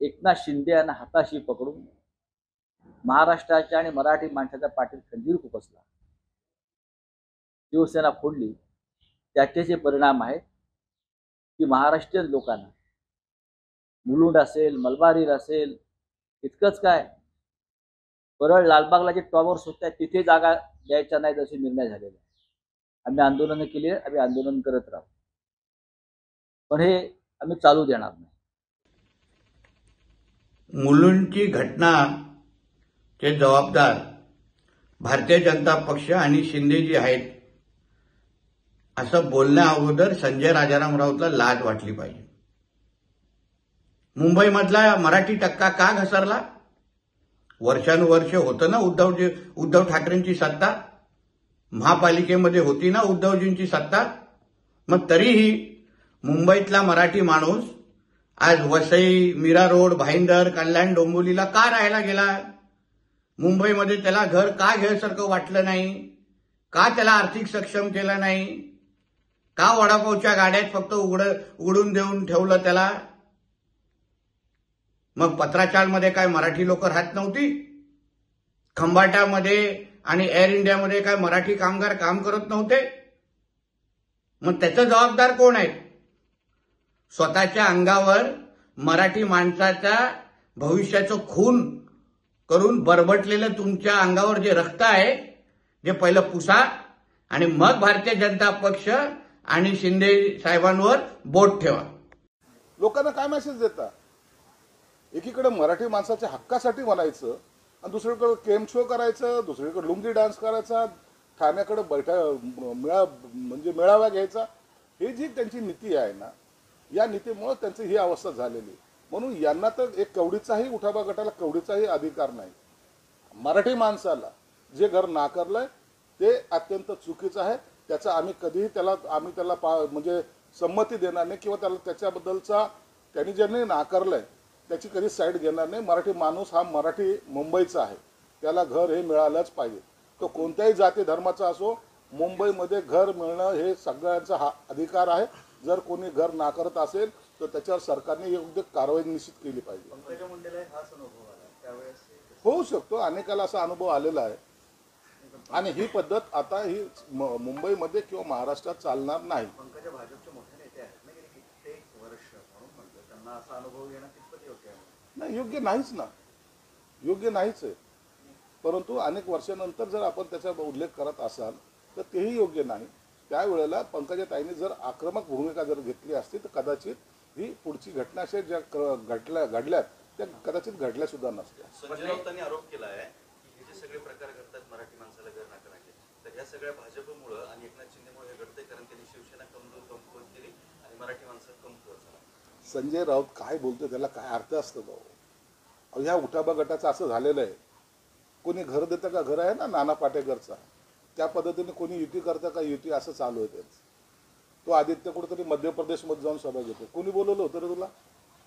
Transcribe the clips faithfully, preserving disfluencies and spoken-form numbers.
एकनाथ शिंदे यांना हाताशी पकडून महाराष्ट्राच्या आणि मराठी माणसाच्या पाठीत खंजीर खुपसला, शिवसेना फोडली, त्याचे जे परिणाम आहेत की महाराष्ट्रीयन लोकांना मुलुंड असेल, मलबार असेल, इतकंच काय परळ लालबागला जे टॉवर्स होत्या तिथे जागा द्यायच्या नाही असे निर्णय झालेले आहे. आम्ही आंदोलन केली, आम्ही आंदोलन करत राहू, पण हे आम्ही चालू देणार नाही. मुलुंडची घटना चे जबाबदार भारतीय जनता पक्ष आणि शिंदे जी आहेत असं बोलण्या अगोदर संजय राजाराम राऊतला लाज वाटली पाहिजे. मुंबईमधला मराठी टक्का का घसरला? वर्षानुवर्ष होतं ना उद्धवजी उद्धव ठाकरेंची सत्ता, महापालिकेमध्ये होती ना उद्धवजींची सत्ता. मग तरीही मुंबईतला मराठी माणूस आज वसई, मीरा रोड, भाईंदर, कल्याण, डोंबिवलीला का राहायला गेला? मुंबईमध्ये त्याला घर का घ्यायसारखं वाटलं नाही? का त्याला आर्थिक सक्षम केलं नाही? का वडापावच्या गाड्यात फक्त उघड उघडून देऊन ठेवलं त्याला? मग पत्राचारमध्ये काय मराठी लोक राहत नव्हती? खंबाटामध्ये आणि एअर इंडियामध्ये काय मराठी कामगार काम करत नव्हते? मग त्याचं जबाबदार कोण आहे? स्वतःच्या अंगावर मराठी माणसाच्या भविष्याचं खून करून बरबटलेलं तुमच्या अंगावर जे रक्त आहे, जे पहिलं पुसा आणि मग भारतीय जनता पक्ष आणि शिंदे साहेबांवर बोट ठेवा. लोकांना काय मेसेज देता? एकीकडे मराठी माणसाच्या हक्कासाठी म्हणायचं आणि दुसरीकडे केम शो करायचं, दुसरीकडे लुंगी डान्स करायचा, ठाण्याकडे बैठा मेळा म्हणजे मेळावा घ्यायचा. ही जी त्यांची नीती आहे ना, या नीतीमुळे त्यांची ही अवस्था झालेली. म्हणून यांना तर एक कवडीचाही उठावा गटाला कवडीचाही अधिकार नाही. मराठी माणसाला जे घर नाकारलंय ते अत्यंत चुकीचं आहे. त्याचा आम्ही कधीही त्याला आम्ही त्याला पा म्हणजे संमती देणार नाही किंवा त्याला त्याच्याबद्दलचा त्यांनी ज्यांनी नाकारलंय त्याची कधी साईड घेणार नाही. मराठी माणूस हा मराठी मुंबईचा आहे, त्याला घर हे मिळालंच पाहिजे. तो कोणत्याही जाती धर्माचा असो, मुंबईमध्ये घर मिळणं हे सगळ्यांचा हा अधिकार आहे. जर कोणी घर नाकारत असेल तर त्याच्यावर सरकारने योग्य कारवाई निश्चित केली पाहिजे. पंकजा मुंडेला हाच अनुभव आला, त्यावेळेस होऊ शकतो, अनेकाला असा अनुभव आलेला आहे. आणि ही पद्धत आता ही मुंबईमध्ये किंवा महाराष्ट्रात चालणार नाही. पंकजा भाजपचे मोठे नेते आहेत ना, गेले कित्येक वर्ष, म्हणून म्हटलं त्यांना असा अनुभव घेणं कितपत योग्य आहे? नाही, योग्य नाहीच ना, योग्य नाहीच आहे. परंतु अनेक वर्षानंतर जर आपण त्याचा उल्लेख करत असाल तर तेही योग्य नाही. त्यावेळेला पंकजाताईंनी जर आक्रमक भूमिका जर घेतली असती तर कदाचित ही पुढची घटना अशा ज्या घडल्या घडल्यात त्या कदाचित घडल्या सुद्धा नसत्या. संजय राऊतांनी आरोप केला आहे की हे जे सगळे प्रकार घडतात मराठी माणसाला घर नाकारण्याचे, तर ह्या सगळ्या भाजपमुळे आणि एकनाथ शिंदेमुळे हे घडते, कारण त्यांनी शिवसेना कमजोर कमकुवत केली आणि मराठी माणसं कमकुवत झाला. संजय राऊत काय बोलतो त्याला काय अर्थ असतो भाऊ? ह्या उठाबा गटाचं असं झालेलं आहे, कोणी घर देतं का? घर आहे ना नाना पाटेकरचा, त्या पद्धतीने कोणी युती करतं का? युती असं चालू आहे त्यांचं. तो आदित्य कुठेतरी मध्य प्रदेशमध्ये जाऊन सभा घेतो. कोणी बोलवलं होतं रे तुला?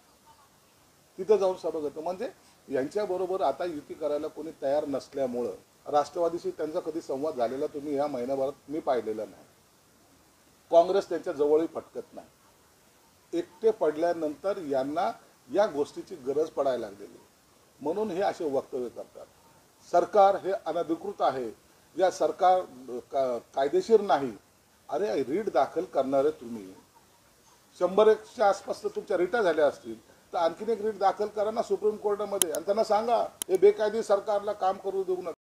तिथं जाऊन सभा घेतो. म्हणजे यांच्याबरोबर आता युती करायला कोणी तयार नसल्यामुळं राष्ट्रवादीशी त्यांचा कधी संवाद झालेला तुम्ही ह्या महिन्याभरात मी पाहिलेला नाही. काँग्रेस त्यांच्या जवळही फटकत नाही. एकटे पडल्यानंतर यांना या गोष्टीची गरज पडायला लागलेली, म्हणून हे असे वक्तव्य करतात. सरकार हे अनधिकृत आहे, या सरकार का, कायदेशीर नाही. अरे रीट दाखल करणारे तुम्ही शंभर एकच्या आसपास तर तुमच्या रिटा झाल्या असतील, तर आणखीन एक रीट दाखल करा ना सुप्रीम कोर्टामध्ये आणि त्यांना सांगा हे बेकायदेशीर सरकारला काम करू देऊ नका.